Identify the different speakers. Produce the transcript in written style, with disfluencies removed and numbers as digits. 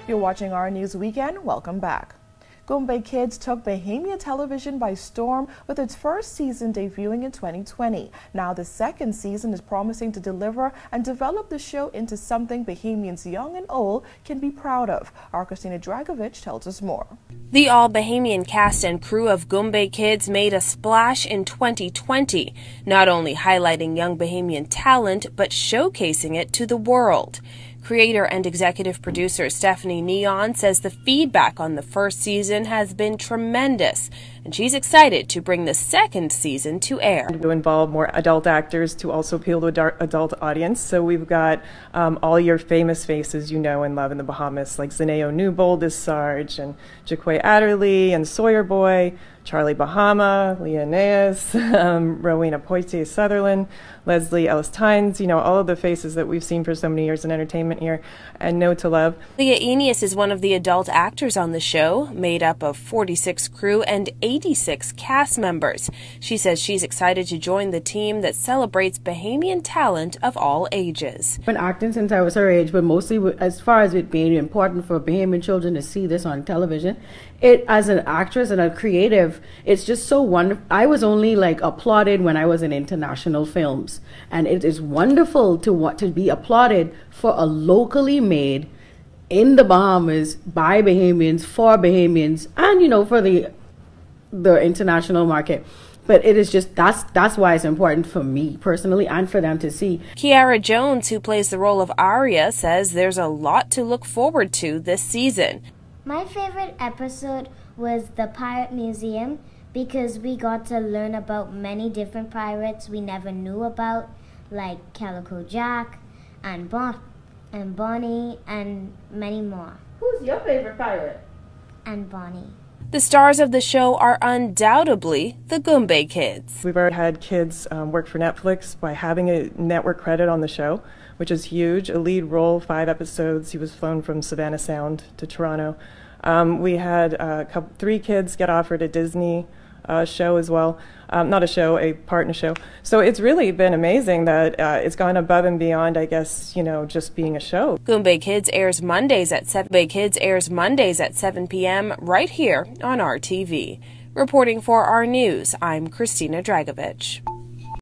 Speaker 1: You're watching our News Weekend. Welcome back. Goombay Kids took Bahamian television by storm with its first season debuting in 2020. Now the second season is promising to deliver and develop the show into something Bahamians young and old can be proud of. Our Christina Dragovich tells us more.
Speaker 2: The all-Bahamian cast and crew of Goombay Kids made a splash in 2020, not only highlighting young Bahamian talent, but showcasing it to the world. Creator and executive producer Stephanie Neon says the feedback on the first season has been tremendous, and she's excited to bring the second season to air.
Speaker 3: To involve more adult actors to also appeal to an adult audience. So we've got all your famous faces you know and love in the Bahamas, like Zeneo Newbold as Sarge, and Jaquay Adderley, and Sawyer Boy, Charlie Bahama, Leah Neas, Rowena Poitier Sutherland, Leslie Ellis Tynes, you know, all of the faces that we've seen for so many years in entertainment here and know to love.
Speaker 2: Leah Eneas is one of the adult actors on the show, made up of 46 crew and 86 cast members. She says she's excited to join the team that celebrates Bahamian talent of all ages.
Speaker 4: I've been acting since I was her age, but mostly as far as it being important for Bahamian children to see this on television, as an actress and a creative, it's just so wonderful. I was only applauded when I was in international films, and it is wonderful to be applauded for a locally made in the Bahamas by Bahamians for Bahamians, and for the international market. But it is just that's why it's important for me personally and for them to see.
Speaker 2: Kiara Jones, who plays the role of Aria, says there's a lot to look forward to this season.
Speaker 5: My favorite episode was the Pirate Museum because we got to learn about many different pirates we never knew about, like Calico Jack and Bonnie and many more.
Speaker 4: Who's your favorite pirate?
Speaker 5: And Bonnie.
Speaker 2: The stars of the show are undoubtedly the Goombay Kids.
Speaker 3: We've already had kids work for Netflix by having a network credit on the show, which is huge. A lead role, 5 episodes. He was flown from Savannah Sound to Toronto. We had 3 kids get offered a Disney show as well. Not a show, a part in a show. So it's really been amazing that it's gone above and beyond, I guess, just being a show.
Speaker 2: Goombay Kids airs Mondays at 7 p.m. right here on RTV. Reporting for our news, I'm Christina Dragovich.